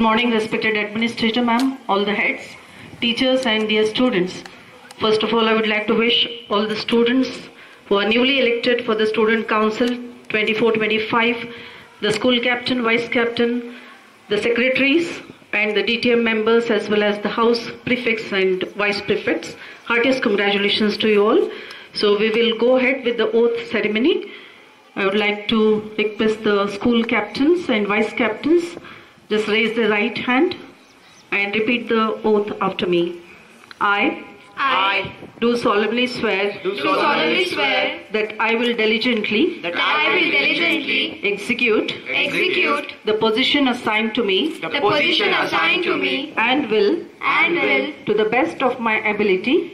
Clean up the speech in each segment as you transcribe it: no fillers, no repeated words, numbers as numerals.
morning, respected Administrator Ma'am, all the heads, teachers and dear students. First of all, I would like to wish all the students who are newly elected for the Student Council 24-25, the school captain, vice captain, the secretaries and the DTM members as well as the house prefects and vice prefects. Heartiest congratulations to you all. So we will go ahead with the oath ceremony. I would like to request the school captains and vice captains just raise their right hand and repeat the oath after me. I do solemnly swear that I will diligently execute the position assigned to me and will to the best of my ability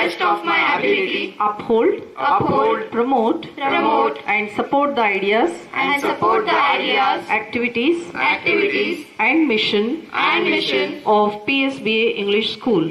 uphold, promote and support the ideas activities and mission of PSBA English School.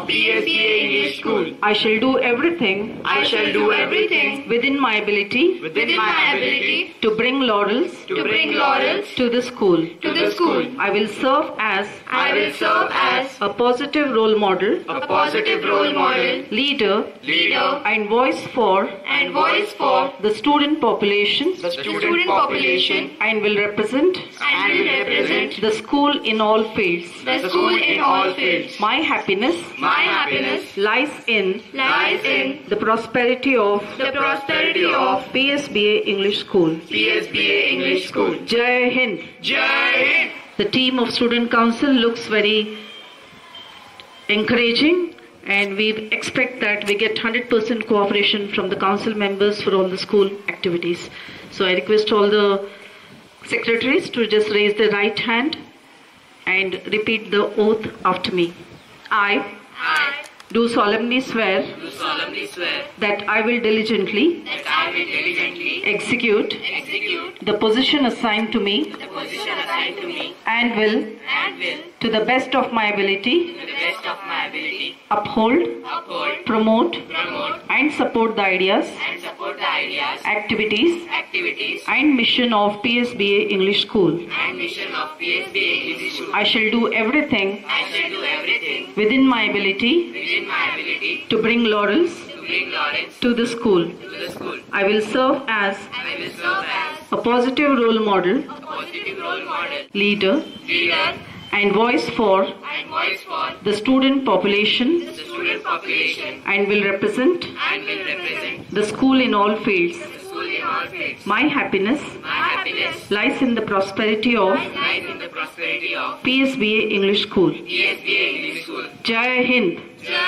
I shall do everything within my ability to bring laurels to the school. I will serve as a positive role model, leader and voice for the student population and will represent the school in all fields. My happiness lies in the prosperity of PSBA English School. Jai Hind. The team of Student Council looks very encouraging, and we expect that we get 100% cooperation from the council members for all the school activities. So I request all the secretaries to just raise their right hand and repeat the oath after me. I do solemnly swear that I will diligently execute the position assigned to me and will to the best of my ability uphold, promote and support the ideas activities and mission of PSBA English School. I shall do everything within my ability to bring laurels to the school. I will serve as a positive role model, leader and voice for the student population and will represent the school in all fields. My happiness lies in the prosperity of PSBA English School. Jai Hind.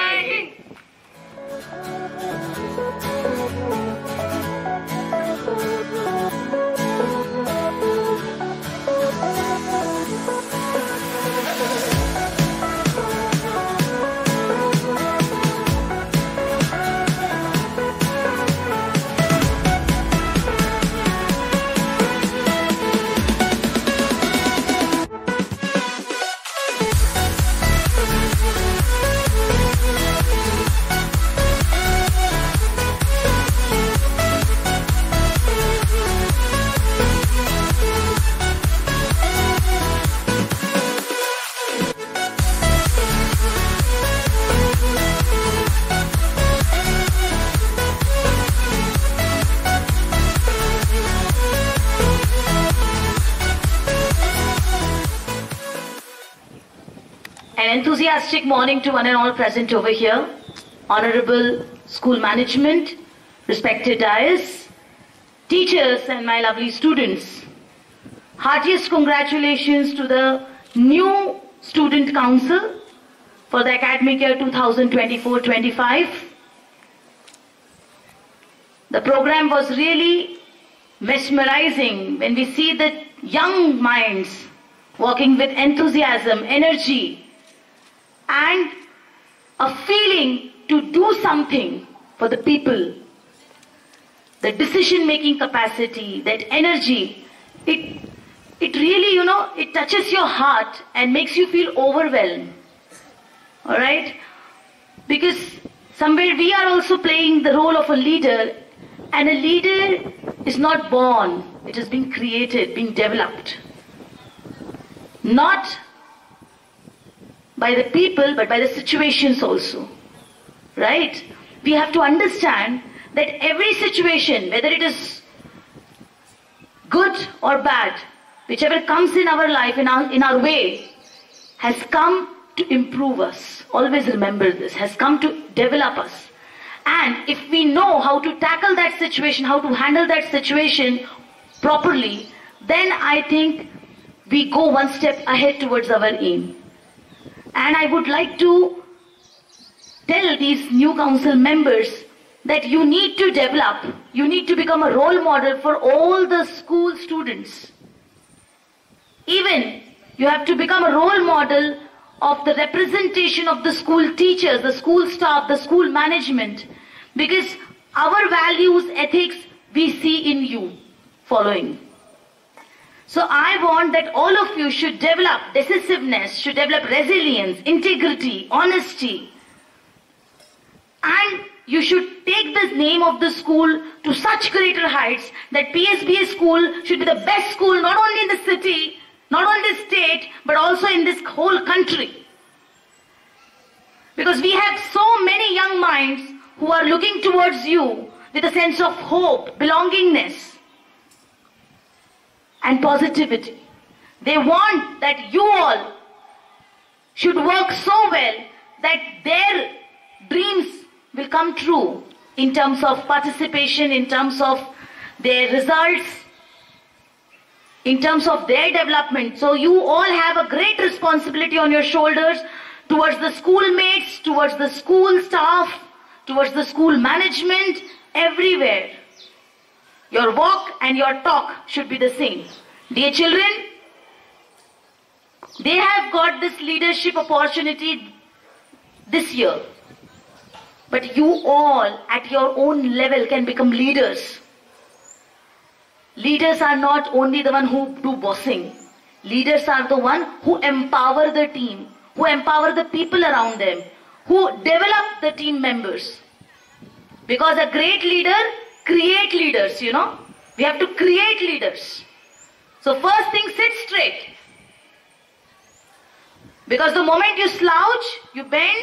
An enthusiastic morning to one and all present over here. Honorable school management, respected dais, teachers and my lovely students. Heartiest congratulations to the new Student Council for the academic year 2024-25. The program was really mesmerizing when we see the young minds working with enthusiasm, energy, and a feeling to do something for the people. The decision-making capacity, that energy, it really, it touches your heart and makes you feel overwhelmed. All right? Because somewhere we are also playing the role of a leader, and a leader is not born. It has been created, been developed. Not by the people, but by the situations also. Right? We have to understand that every situation, whether it is good or bad, whichever comes in our life, in our way, has come to improve us. Always remember this, has come to develop us. And if we know how to tackle that situation, how to handle that situation properly, then I think we go one step ahead towards our aim. And I would like to tell these new council members that you need to develop, you need to become a role model for all the school students. Even you have to become a role model of the representation of the school teachers, the school staff, the school management, because our values, ethics, we see in you following. So I want that all of you should develop decisiveness, should develop resilience, integrity, honesty, and you should take the name of the school to such greater heights that PSBA school should be the best school not only in the city, not only the state, but also in this whole country. Because we have so many young minds who are looking towards you with a sense of hope, belongingness, and positivity. They want that you all should work so well that their dreams will come true in terms of participation, in terms of their results, in terms of their development. So you all have a great responsibility on your shoulders towards the schoolmates, towards the school staff, towards the school management, everywhere. Your walk and your talk should be the same. Dear children, they have got this leadership opportunity this year. But you all at your own level can become leaders. Leaders are not only the one who do bossing. Leaders are the one who empower the team, who empower the people around them, who develop the team members. Because a great leader creates leaders, you know. We have to create leaders. So first thing, sit straight. Because the moment you slouch, you bend,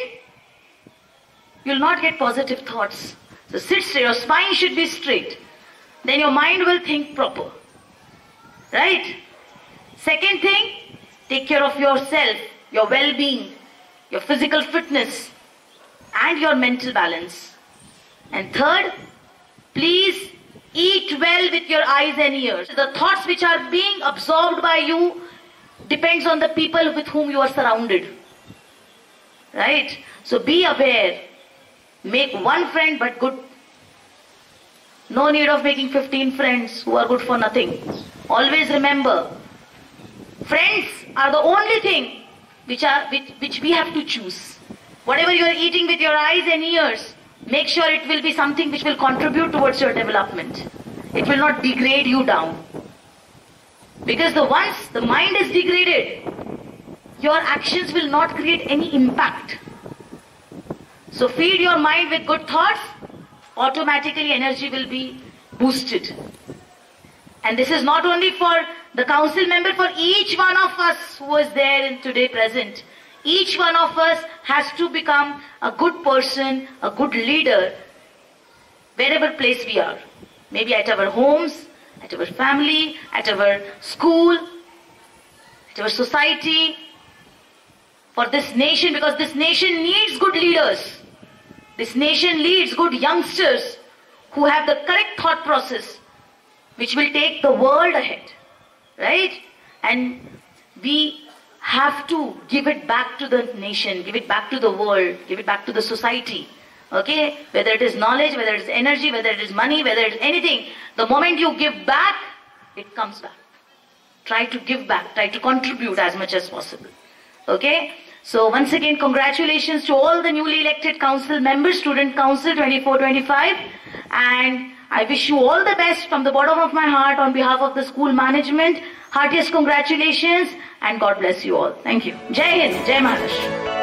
you'll not get positive thoughts. So sit straight, your spine should be straight. Then your mind will think proper. Right? Second thing, take care of yourself, your well-being, your physical fitness, and your mental balance. And third, please eat well with your eyes and ears. The thoughts which are being absorbed by you depends on the people with whom you are surrounded. Right? So be aware. Make one friend but good. No need of making 15 friends who are good for nothing. Always remember, friends are the only thing which we have to choose. Whatever you are eating with your eyes and ears, make sure it will be something which will contribute towards your development. It will not degrade you down. Because once the mind is degraded, your actions will not create any impact. So feed your mind with good thoughts, automatically energy will be boosted. And this is not only for the council member, for each one of us who is there and today present. Each one of us has to become a good person, a good leader, wherever place we are. Maybe at our homes, at our family, at our school, at our society, for this nation, because this nation needs good leaders. This nation needs good youngsters who have the correct thought process, which will take the world ahead. Right? And we have to give it back to the nation, give it back to the world, give it back to the society. Okay? Whether it is knowledge, whether it is energy, whether it is money, whether it is anything. The moment you give back, it comes back. Try to give back, try to contribute as much as possible. Okay? So once again, congratulations to all the newly elected council members, Student Council 24-25. And I wish you all the best from the bottom of my heart on behalf of the school management. Heartiest congratulations and God bless you all. Thank you. Jai Hind, Jai Maharashtra.